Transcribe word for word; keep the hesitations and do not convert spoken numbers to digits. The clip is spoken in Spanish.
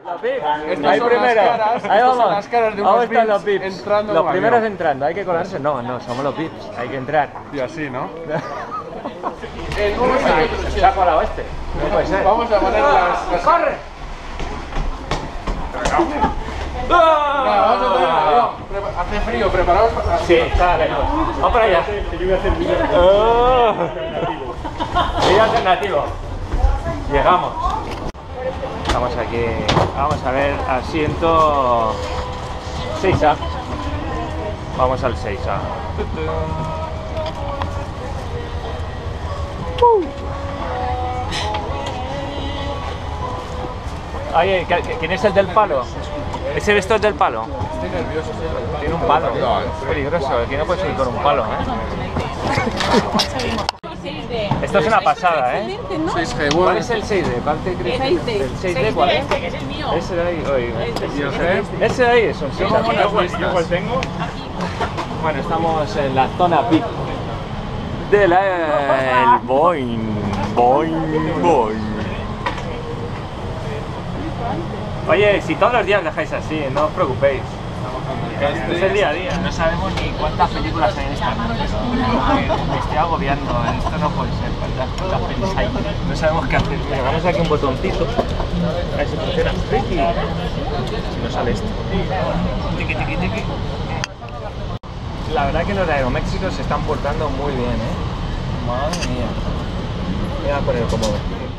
Los V I Ps. Estas Ahí son primero. las caras, Ahí estas vamos. son las caras de unos Vamos están los V I V I Ps Ps. entrando en Los un primeros avión. entrando. ¿Hay que colarse? No, no, somos los V I Ps. Hay que entrar. Y así, ¿no? Se ha colado este. No puede ser. Vamos a poner las... las... ¡Corre! Venga, vamos a poner el avión. Prepa- Hace frío, preparaos para... Sí, está lejos. Vamos para allá. Oh. Vídeo alternativo. Llegamos. Estamos aquí. Vamos a ver asiento seis A. Vamos al seis A. Oye, ¿quién es el del palo? ¿Ese esto es del palo? Estoy nervioso, estoy nervioso. Tiene un palo. Es peligroso. Aquí no puedes subir con un palo, ¿eh? Esto es una pasada, ¿eh? seis G, ¿Cuál bueno. es el seis D? ¿Cuál te crees? seis D. ¿El seis D cuál es? Que es el mío. Ese de ahí, oye. ¿Y el G? Ese de ahí es un seis D. Yo igual tengo. Bueno, estamos en la zona V I P de la el Boeing. Boeing, Boeing. Oye, si todos los días dejáis así, no os preocupéis. Es el día a día. No sabemos ni cuántas películas hay en esta noche. Me estoy agobiando. Esto no puede ser. ¿Cuántas, cuántas pelis hay? No sabemos qué hacer. Le damos aquí un botoncito. A ver si funciona. Ricky. Si no sale esto. Tiqui, tiqui, tiqui. La verdad que los de Aeroméxico se están portando muy bien, ¿eh? Madre mía. Voy a poner cómodo.